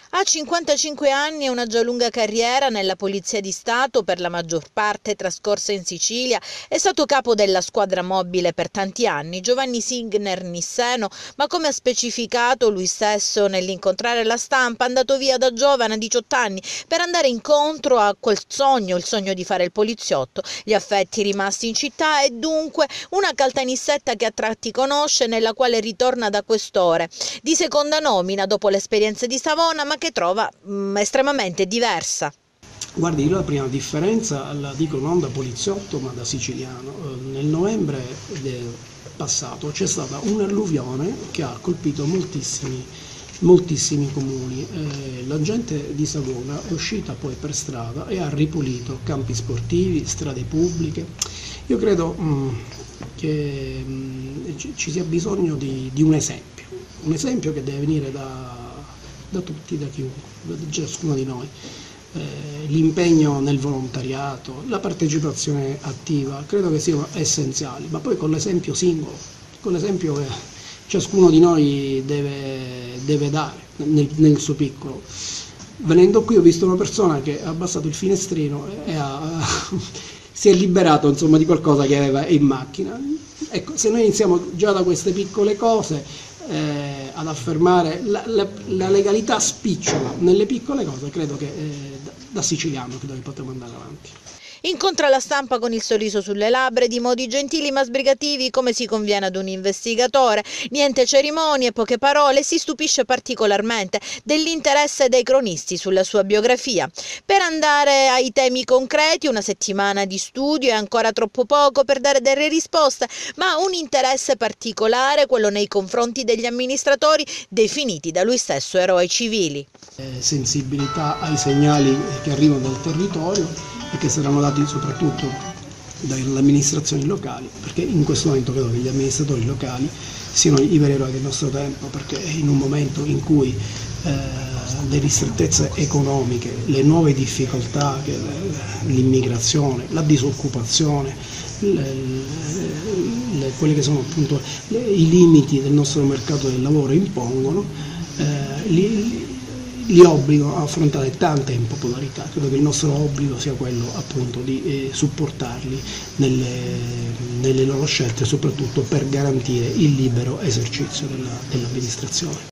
Ha 55 anni e una già lunga carriera nella Polizia di Stato, per la maggior parte trascorsa in Sicilia. È stato capo della squadra mobile per tanti anni, Giovanni Signer Nisseno, ma come ha specificato lui stesso nell'incontrare la stampa, è andato via da giovane a 18 anni per andare incontro a quel sogno, il sogno di fare il poliziotto, gli affetti rimasti in città e dunque una caltanissetta che a tratti conosce, nella quale ritorna da quest'ore, di seconda nomina dopo l'esperienza di Savona, ma che trova estremamente diversa. Guardi, io la prima differenza la dico non da poliziotto ma da siciliano. Nel novembre del passato c'è stata un'alluvione che ha colpito moltissimi comuni. La gente di Savona è uscita poi per strada e ha ripulito campi sportivi, strade pubbliche. Io credo che ci sia bisogno di un esempio che deve venire da tutti, da chiunque, da ciascuno di noi. L'impegno nel volontariato, la partecipazione attiva, credo che siano essenziali, ma poi con l'esempio singolo, con l'esempio che ciascuno di noi deve dare nel suo piccolo. Venendo qui ho visto una persona che ha abbassato il finestrino e si è liberato, insomma, di qualcosa che aveva in macchina. Ecco, se noi iniziamo già da queste piccole cose ad affermare la legalità spicciola nelle piccole cose, credo che da siciliano credo che potremo andare avanti. Incontra la stampa con il sorriso sulle labbra, di modi gentili ma sbrigativi, come si conviene ad un investigatore. Niente cerimonie, poche parole, si stupisce particolarmente dell'interesse dei cronisti sulla sua biografia. Per andare ai temi concreti, una settimana di studio è ancora troppo poco per dare delle risposte, ma un interesse particolare, quello nei confronti degli amministratori definiti da lui stesso eroi civili. Sensibilità ai segnali che arrivano dal territorio e che saranno dati soprattutto dalle amministrazioni locali, perché in questo momento credo che gli amministratori locali siano i veri eroi del nostro tempo, perché in un momento in cui le ristrettezze economiche, le nuove difficoltà, l'immigrazione, la disoccupazione, quelli che sono appunto i limiti del nostro mercato del lavoro impongono, li obbligano a affrontare tanta impopolarità. Credo che il nostro obbligo sia quello appunto di supportarli nelle loro scelte, soprattutto per garantire il libero esercizio dell'amministrazione.